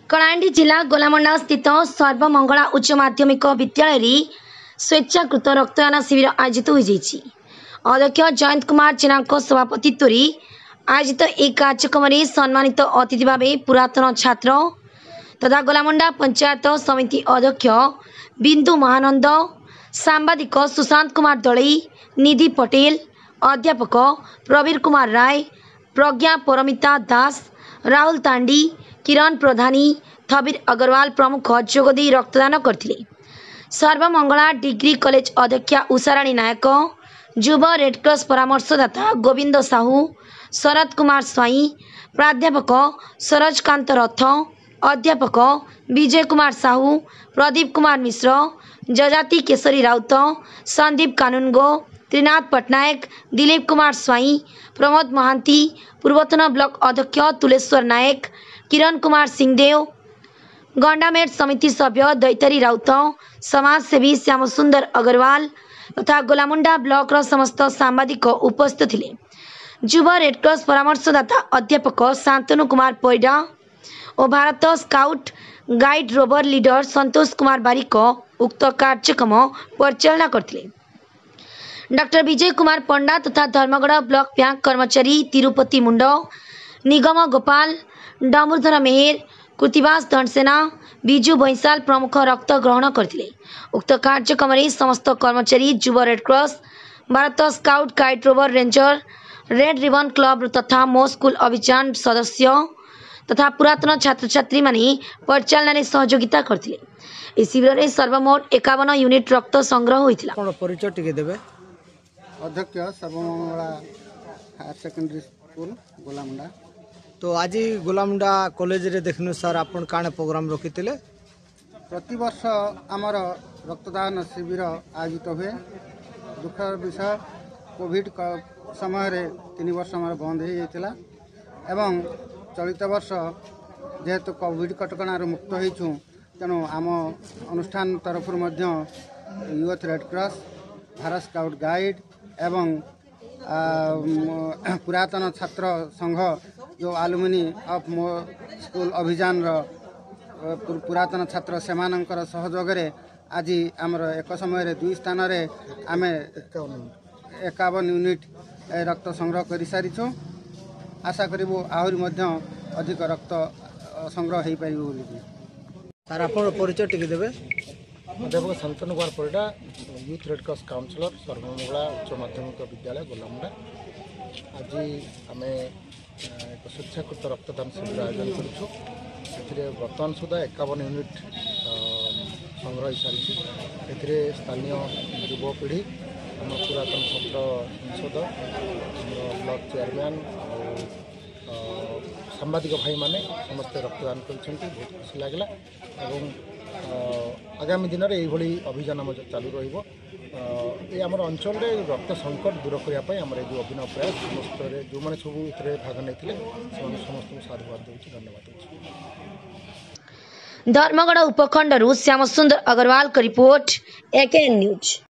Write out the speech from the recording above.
कलाहांडी जिला गोलामंडा स्थित सर्वमंगला उच्च माध्यमिक विद्यालय स्वेच्छाकृत रक्तदान शिविर आयोजित होती। अध्यक्ष जयंत कुमार जेना सभापतित्व आयोजित एक कार्यक्रम में सम्मानित अतिथि भाव पुरातन छात्र तथा गोलामंडा पंचायत समिति अध्यक्ष बिंदु महानंद, सांबादिक सुशांत कुमार दलई, निधि पटेल, अध्यापक प्रवीर कुमार राय, प्रज्ञा परमिता दास, राहुल तांडी, किरण प्रधानी, थबीर अग्रवाल प्रमुख जोगदी रक्तदान करथिले। सर्वमंगला डिग्री कॉलेज अध्यक्षा उषाराणी नायक, युव रेडक्रॉस परामर्शदाता गोविंद साहू, शरद कुमार स्वाई, प्राध्यापक सरोजकांत रथ, अध्यापक विजय कुमार साहू, प्रदीप कुमार मिश्र, जजाति केशरी राउत, संदीप कानूनगो, त्रिनाथ पट्टनायक, दिलीप कुमार स्वाई, प्रमोद महांती, पूर्वतन ब्लॉक अध्यक्ष तुलेश्वर नायक, किरण कुमार सिंहदेव, गंडामेट समिति सभ्य दैतरी राउत, समाजसेवी श्यामसुंदर अग्रवाल तथा गोलामुंडा ब्लॉक समस्त सांबादिक उपस्थित थिले। युव रेडक्रॉस परामर्शदाता अध्यापक शांतनु कुमार पैडा और Bharat scout guide rover leader Santosh Kumar Barik उक्त कार्यक्रम परिचालना करथिले। डॉक्टर विजय कुमार पंडा तथा धर्मगढ़ ब्लॉक बैंक कर्मचारी तिरुपति मुंड, निगम गोपाल, डामुरधर मेहर, कृतिवास दंडसेना, बिजू भैंसाल प्रमुख रक्त ग्रहण करथिले। उक्त कार्यक्रम में समस्त कर्मचारी, युव Red Cross, Bharat scout guide rover ranger, red ribbon club तथा मो स्कूल अभियान सदस्य तथा पुरातन छात्र छात्री माने परिचालन सहयोगिता करथिले। इस शिविर में सर्वमोट 51 यूनिट रक्त संग्रह होइथिला। परिचय टिके देबे। अध्यक्ष Sarvamangala higher secondary school Golamunda. तो आज गोलामुंडा कॉलेज रे देखनु सर आपण काने प्रोग्राम रखितिले। प्रति वर्ष आमर रक्तदान शिविर आयोजित हुए। दुखर विषय कोविड समय 3 वर्ष आमर बंद हो जाइतिला एवं चलित वर्ष जेहेतु कोविड कटकणार मुक्त होइछु तेणु आम अनुष्ठान तरफ youth Red Cross, Bharat scout guide एवं पुरातन छात्र संघ जो आलुमिनी ऑफ मो स्कूल अभियान पुरातन छात्र सेमानंकर सहयोग आज आमर एक समय 2 स्थान आम 51 यूनिट रक्त संग्रह कर सारीचु। आशा करूँ आहरी अधिक रक्त संग्रह हो पार। सर आप परिचय टिके देबे। अध्यापक Shantanu Kumar Parida, youth Red Cross counsellor, Sarvamangala उच्च माध्यमिक विद्यालय गोलामुंडा। आज आम एक स्वेच्छाकृत रक्तदान शिविर आयोजन करूँ। बर्तमान सुधा 51 यूनिट संग्रह हो सारी। स्थानीय युवपीढ़ी, आम पुरातन छात्र संसद, ब्लॉक चेयरमैन और सांबादिक भाई माने समस्ते रक्तदान कर बहुत खुशी लगे। आगामी दिन में यही अभियान चालू रमर अंचल रक्त संकट दूर करने आम जो अभिनव प्रयास समस्त जो मैंने सब भाग नहीं समस्त साधुवाद दूसरी धन्यवाद। धर्मगढ़ उपखंड श्यामसुंदर अग्रवाल का रिपोर्ट, AKN न्यूज।